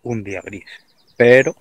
un día gris. Pero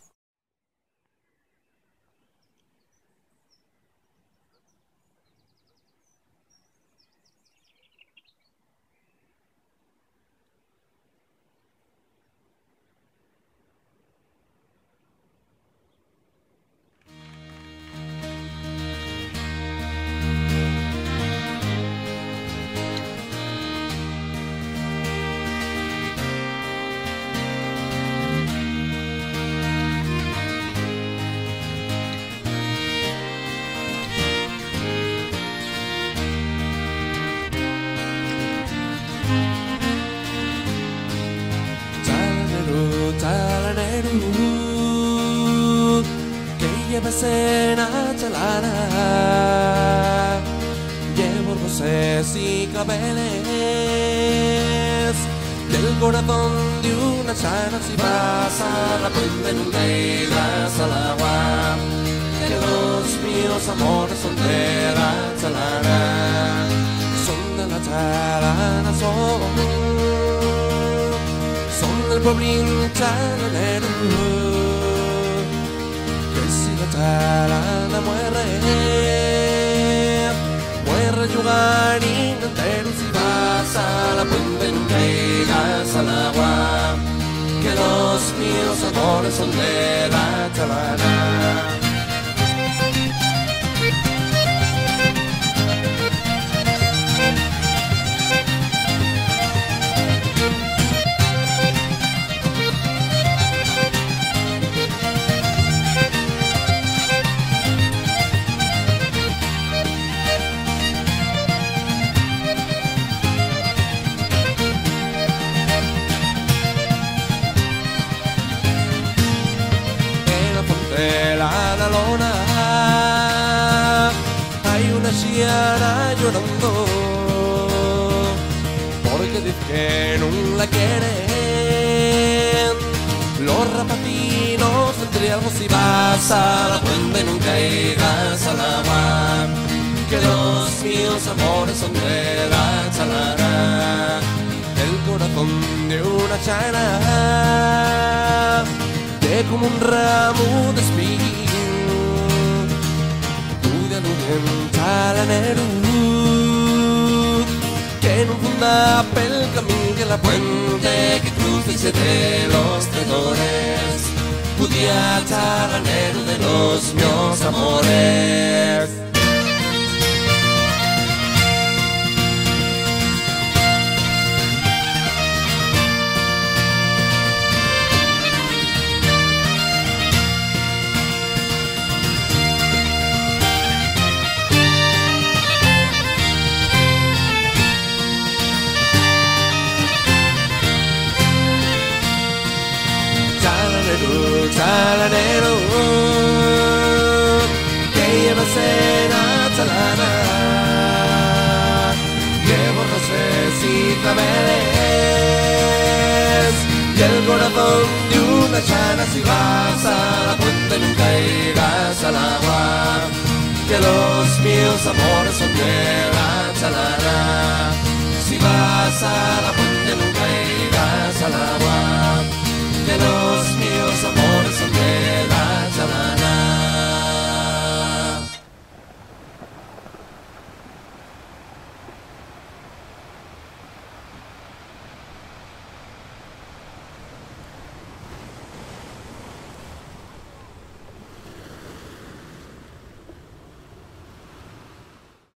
que lleves en Achalana, llevo rosas y claveles del corazón de una chana. Si vas a la puente nunca irás al agua, que los míos amores son de la Chalana, son de la Chalana, son del pueblín chalanero, que si la Chalana muere yugarín entero. Si vas a la puente nunca irás al agua, que los míos amores son de la Chalana. La lona hay una chiana llorando, porque dice que no la quieren los rapatinos entre algo. Si vas a la puente nunca irás al agua, que los míos amores son de la Chalana, el corazón de una chana, que como un ramo de espín cuida d'un chalanero, que no funda pel camí de la puente que cruce de los traidores, pudia chalanero de los míos amores. Chalanero, que llevas en Achalana, llevo rosas y claveles y el corazón de una chana. Si vas a la puente nunca irás al agua, que los míos amores son de la Chalana. Si vas a la puente nunca irás al agua,